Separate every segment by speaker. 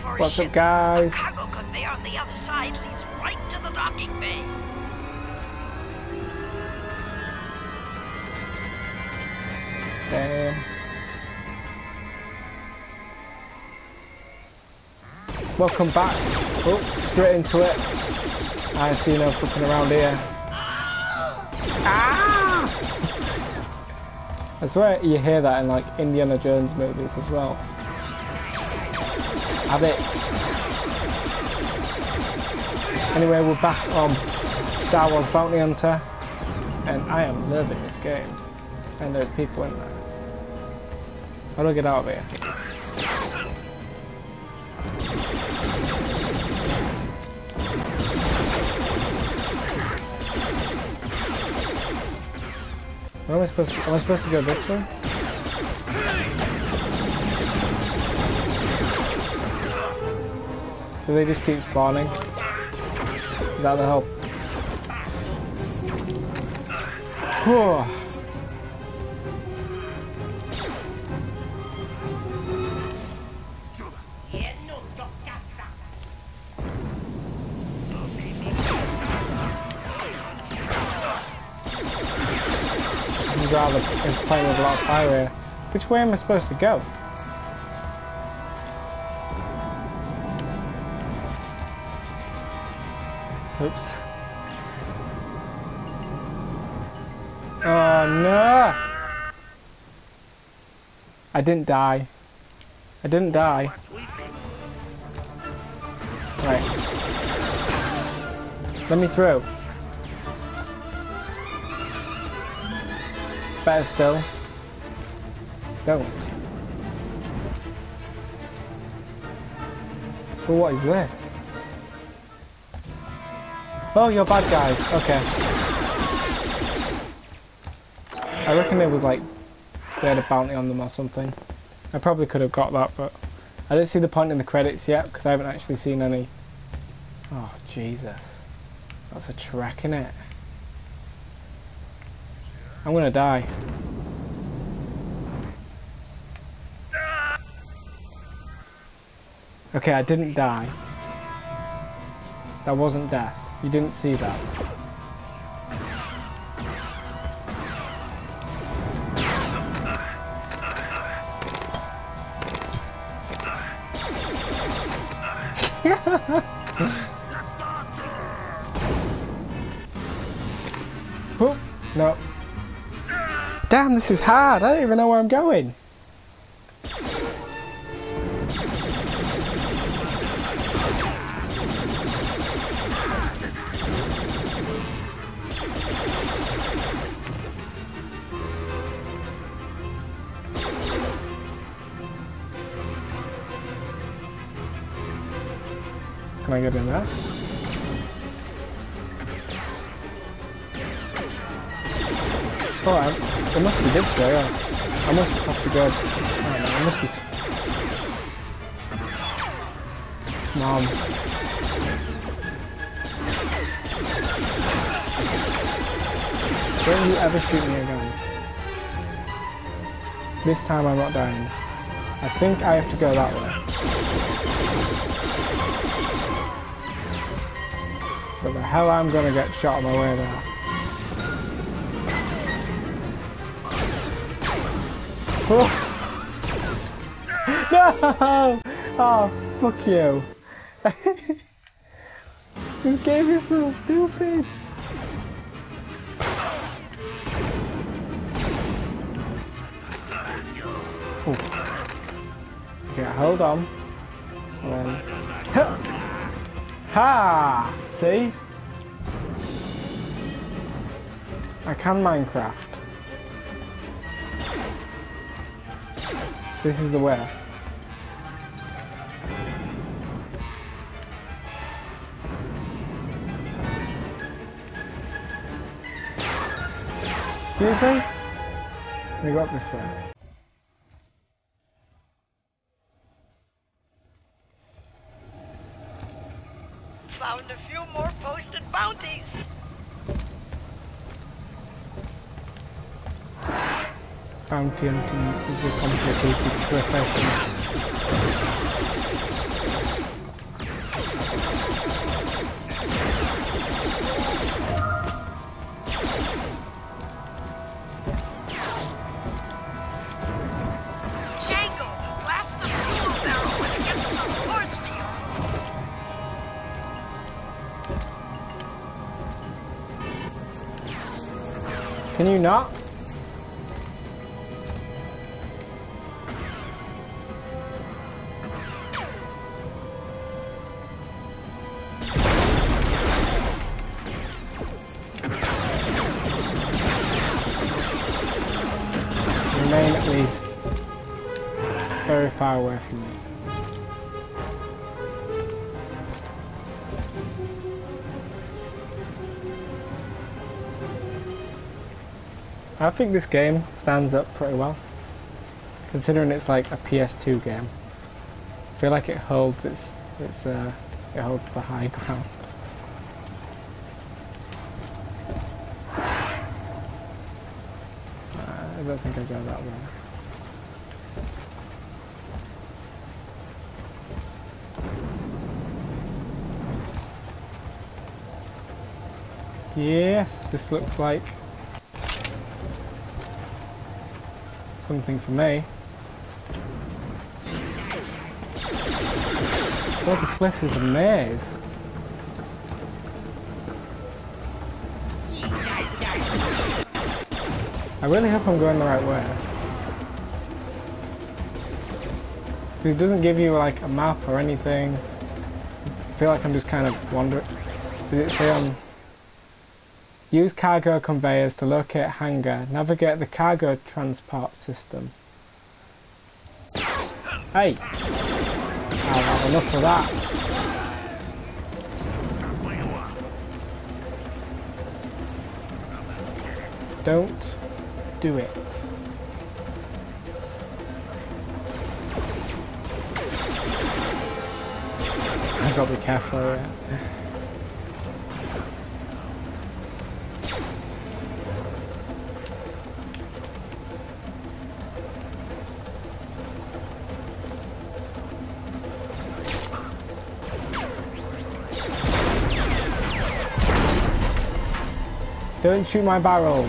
Speaker 1: for a
Speaker 2: What's
Speaker 1: ship.
Speaker 2: up, guys?
Speaker 1: A cargo conveyor on the other side leads right to the docking bay.
Speaker 2: Damn. Welcome back. Oh, straight into it. I see no fucking around here. Ah! I swear you hear that in like Indiana Jones movies as well. Have it. Anyway, we're back on Star Wars Bounty Hunter, and I am loving this game. And there's people in there. How do I get out of here? Where am I supposed to? Am I supposed to go this way? Do they just keep spawning? Is that the help? Whew. Rather is playing with a lot of fire here. Which way am I supposed to go? Oops. Oh no! I didn't die. I didn't die. Right. Let me through. Better still. Don't. Well, what is this? Oh, you're bad guys. Okay. I reckon it was like they had a bounty on them or something. I probably could have got that, but I didn't see the point in the credits yet because I haven't actually seen any. Oh, Jesus. That's a trek, innit? I'm gonna die. Okay, I didn't die. That wasn't death. You didn't see that. Oh, no. Damn, this is hard. I don't even know where I'm going. Can I get in there? Oh, it must be this way, I must have to go. I don't know, it must be. Mom. Don't you ever shoot me again. This time I'm not dying. I think I have to go that way. But the hell I'm gonna get shot on my way there. Oh. No! Oh, fuck you. This game is so stupid. Oh. Okay, hold on. And then... Ha! See? I can Minecraft. This is the way. Excuse me? We got this way.
Speaker 1: Found a few more posted bounties.
Speaker 2: Bounty hunting is a complicated profession. Can you not? Remain at least very far away from me. I think this game stands up pretty well, considering it's like a PS2 game. I feel like it holds it holds the high ground. I don't think I go that way. Yes, this looks like something for me. Oh, this place is a maze. I really hope I'm going the right way. It doesn't give you like a map or anything. I feel like I'm just kind of wandering. Did it say use cargo conveyors to locate a hangar. Navigate the cargo transport system. Hey! I'll have enough of that. Don't do it. I've got to be careful here. Don't shoot my barrels.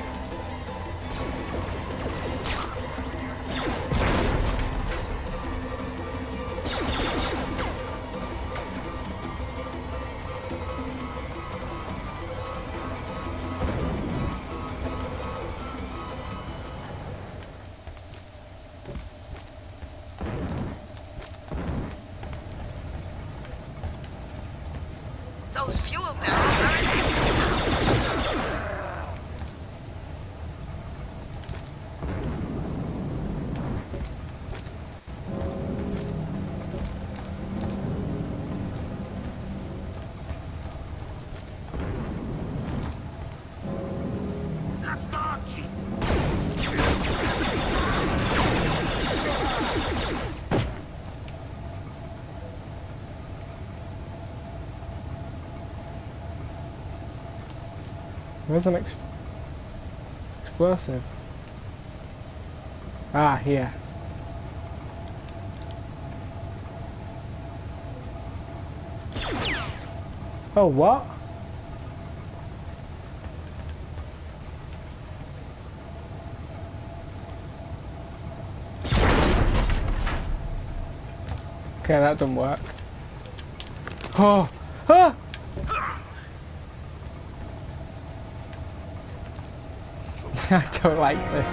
Speaker 1: Those fuel barrels are empty now.
Speaker 2: Where's an explosive? Ah, here. Oh, what? Okay, that doesn't work. Oh! Ah! I don't like this.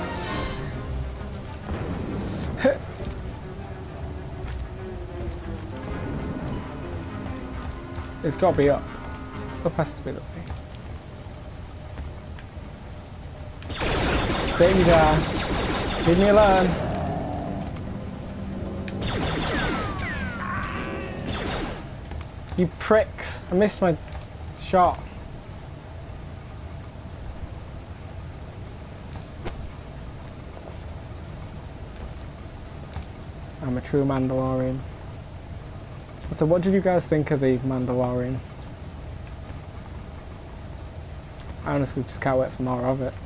Speaker 2: It's got to be up. Up has to be the way. Danger! Leave me alone! You pricks! I missed my shot. I'm a true Mandalorian. So what did you guys think of the Mandalorian? I honestly just can't wait for more of it.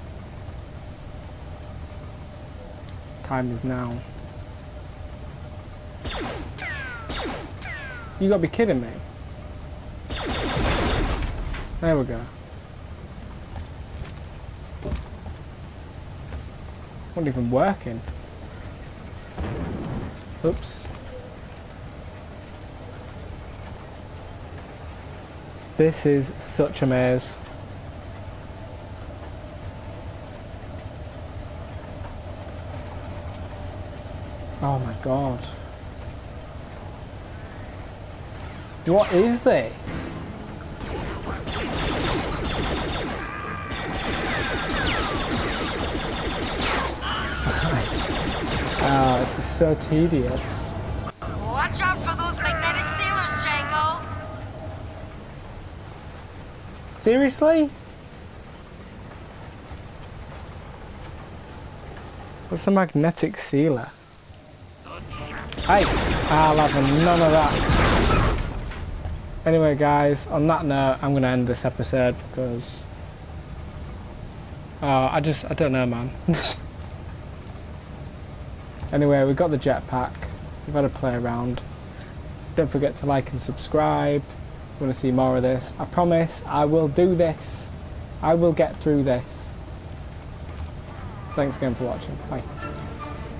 Speaker 2: Time is now. You gotta be kidding me. There we go. Not even working. Oops. This is such a maze. Oh my god. What is this? Oh, this is so tedious.
Speaker 1: Watch out for those magnetic sealers, Django.
Speaker 2: Seriously? What's a magnetic sealer? Hey, I'll have none of that. Anyway guys, on that note, I'm going to end this episode because... I don't know, man. Anyway, we got the jetpack. We've had a play around. Don't forget to like and subscribe. If you want to see more of this, I promise I will do this. I will get through this. Thanks again for watching. Bye.